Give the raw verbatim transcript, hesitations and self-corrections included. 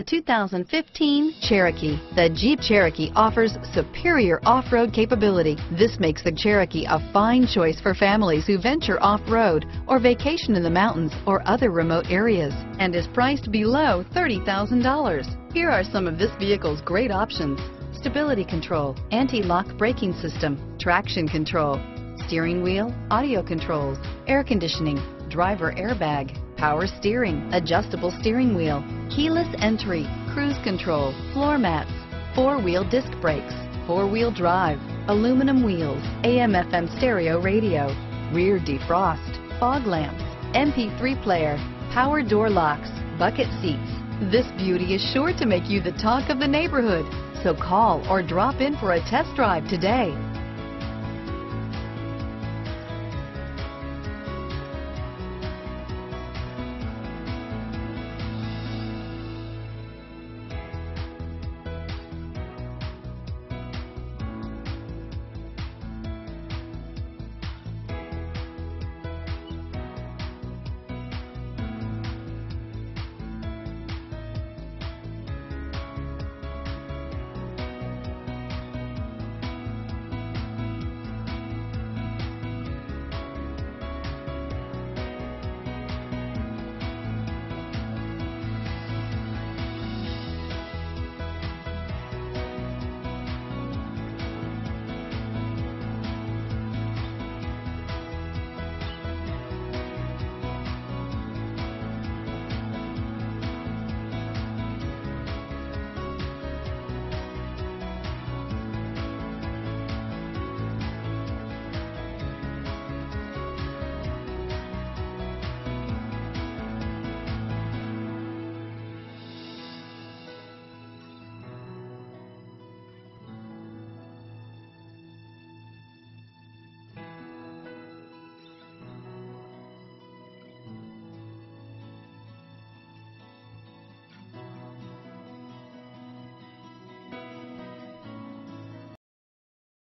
The two thousand fifteen Cherokee. The Jeep Cherokee offers superior off-road capability. This makes the Cherokee a fine choice for families who venture off-road or vacation in the mountains or other remote areas, and is priced below thirty thousand dollars. Here are some of this vehicle's great options: stability control, anti-lock braking system, traction control, steering wheel audio controls, air conditioning, driver airbag, power steering, adjustable steering wheel, keyless entry, cruise control, floor mats, four-wheel disc brakes, four-wheel drive, aluminum wheels, A M F M stereo radio, rear defrost, fog lamps, M P three player, power door locks, bucket seats. This beauty is sure to make you the talk of the neighborhood. So call or drop in for a test drive today.